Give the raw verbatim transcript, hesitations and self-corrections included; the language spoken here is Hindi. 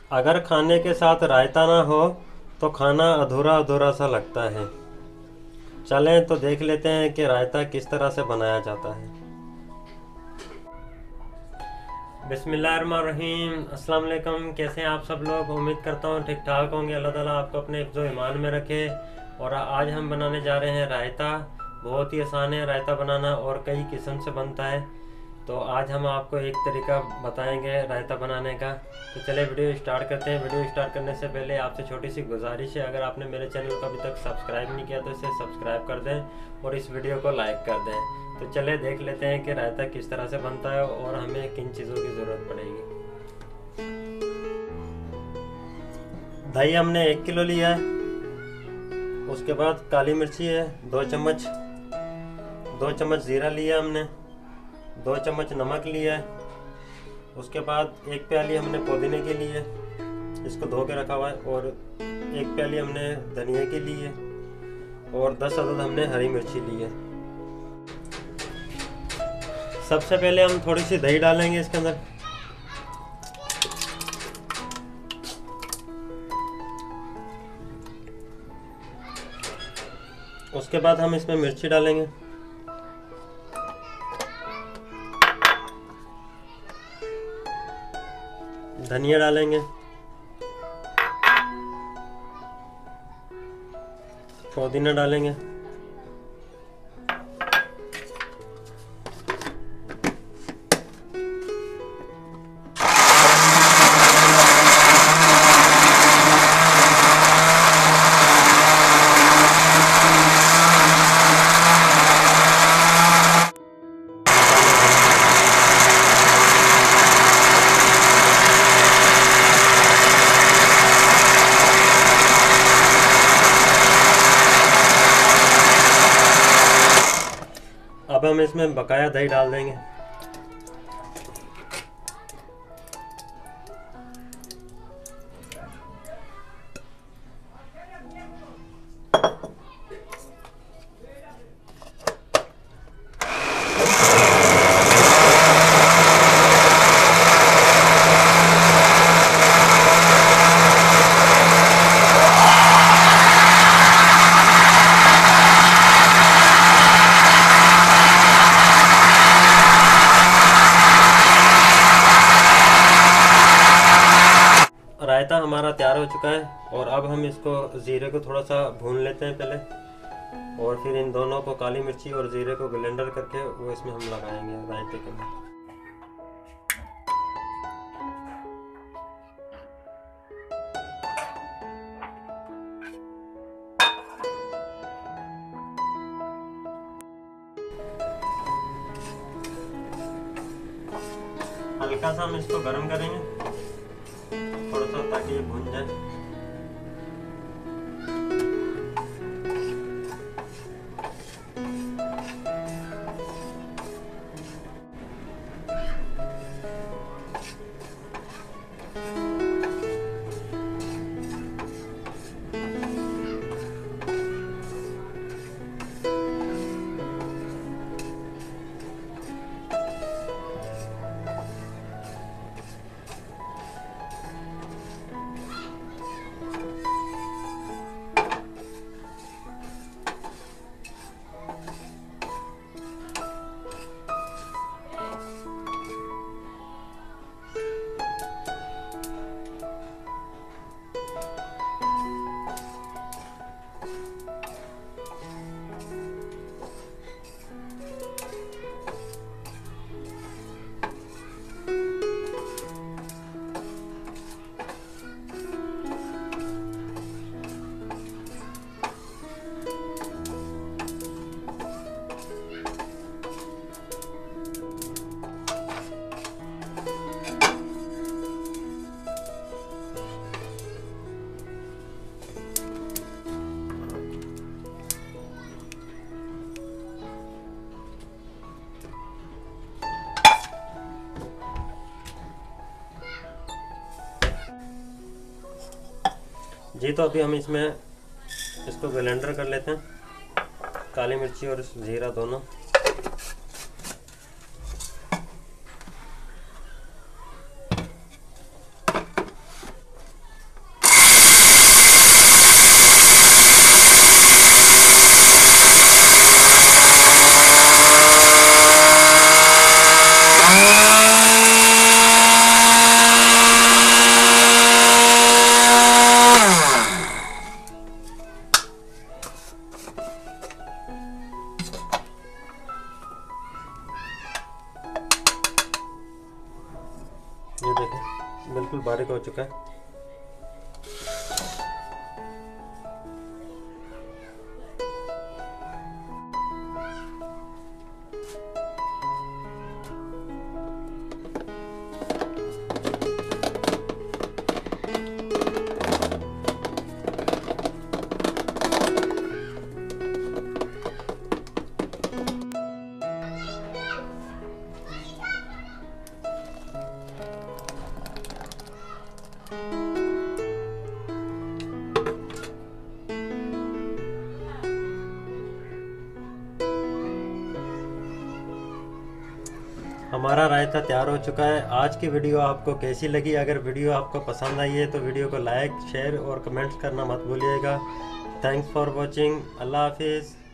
अगर खाने के साथ रायता ना हो तो खाना अधूरा अधूरा सा लगता है। चलें तो देख लेते हैं कि रायता किस तरह से बनाया जाता है। बिस्मिल्लाहिर्रहमानिर्रहीम। अस्सलाम वालेकुम। कैसे हैं आप सब लोग? उम्मीद करता हूँ ठीक ठाक होंगे। अल्लाह ताला आपको अपने हिफ्ज़ो ईमान में रखे। और आज हम बनाने जा रहे हैं रायता। बहुत ही आसान है रायता बनाना और कई किस्म से बनता है। तो आज हम आपको एक तरीका बताएंगे रायता बनाने का। तो चले वीडियो स्टार्ट करते हैं। वीडियो स्टार्ट करने से पहले आपसे छोटी सी गुजारिश है, अगर आपने मेरे चैनल को अभी तक सब्सक्राइब नहीं किया तो इसे सब्सक्राइब कर दें और इस वीडियो को लाइक कर दें। तो चले देख लेते हैं कि रायता किस तरह से बनता है और हमें किन चीज़ों की ज़रूरत पड़ेगी। दही हमने एक किलो लिया है। उसके बाद काली मिर्ची है दो चम्मच, दो चम्मच ज़ीरा लिया हमने, दो चम्मच नमक लिया है। उसके बाद एक प्याली हमने पुदीने के लिए, इसको धो के रखा हुआ है, और एक प्याली हमने धनिया के लिए और दस अदद हमने हरी मिर्ची ली है। सबसे पहले हम थोड़ी सी दही डालेंगे इसके अंदर। उसके बाद हम इसमें मिर्ची डालेंगे, धनिया डालेंगे, पुदीना डालेंगे, अब हम इसमें बकाया दही डाल देंगे। रायता हमारा तैयार हो चुका है और अब हम इसको ज़ीरे को थोड़ा सा भून लेते हैं पहले, और फिर इन दोनों को काली मिर्ची और ज़ीरे को ब्लेंडर करके वो इसमें हम लगाएंगे रायते के अंदर। हल्का सा हम इसको गर्म करेंगे थोड़ा सा, ताकि ये भुन जाए। जी तो अभी हम इसमें इसको ब्लेंडर कर लेते हैं, काली मिर्ची और ज़ीरा दोनों। बिल्कुल बारीक हो चुका है। हमारा रायता तैयार हो चुका है। आज की वीडियो आपको कैसी लगी? अगर वीडियो आपको पसंद आई है तो वीडियो को लाइक, शेयर और कमेंट्स करना मत भूलिएगा। Thanks for watching. अल्लाह हाफिज़।